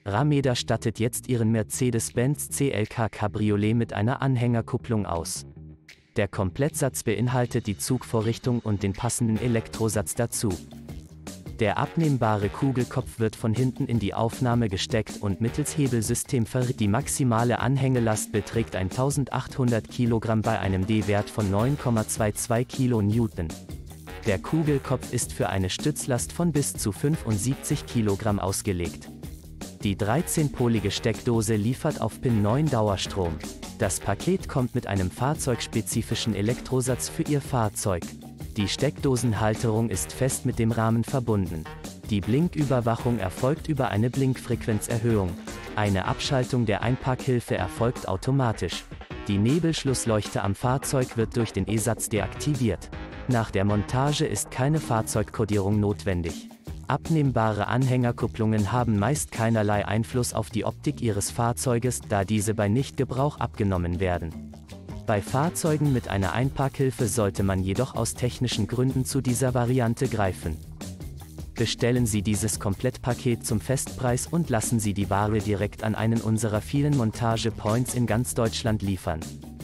Rameda stattet jetzt ihren Mercedes-Benz CLK Cabriolet mit einer Anhängerkupplung aus. Der Komplettsatz beinhaltet die Zugvorrichtung und den passenden Elektrosatz dazu. Der abnehmbare Kugelkopf wird von hinten in die Aufnahme gesteckt und mittels Hebelsystem verriecht. Die maximale Anhängelast beträgt 1800 kg bei einem D-Wert von 9,22 kN. Der Kugelkopf ist für eine Stützlast von bis zu 75 kg ausgelegt. Die 13-polige Steckdose liefert auf Pin 9 Dauerstrom. Das Paket kommt mit einem fahrzeugspezifischen Elektrosatz für Ihr Fahrzeug. Die Steckdosenhalterung ist fest mit dem Rahmen verbunden. Die Blinküberwachung erfolgt über eine Blinkfrequenzerhöhung. Eine Abschaltung der Einparkhilfe erfolgt automatisch. Die Nebelschlussleuchte am Fahrzeug wird durch den E-Satz deaktiviert. Nach der Montage ist keine Fahrzeugkodierung notwendig. Abnehmbare Anhängerkupplungen haben meist keinerlei Einfluss auf die Optik Ihres Fahrzeuges, da diese bei Nichtgebrauch abgenommen werden. Bei Fahrzeugen mit einer Einparkhilfe sollte man jedoch aus technischen Gründen zu dieser Variante greifen. Bestellen Sie dieses Komplettpaket zum Festpreis und lassen Sie die Ware direkt an einen unserer vielen Montage-Points in ganz Deutschland liefern.